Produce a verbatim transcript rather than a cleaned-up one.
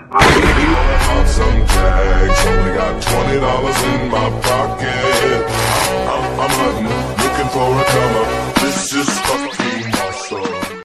Pop some tags, only got twenty dollars in my pocket. I'm, I'm hunting, looking for a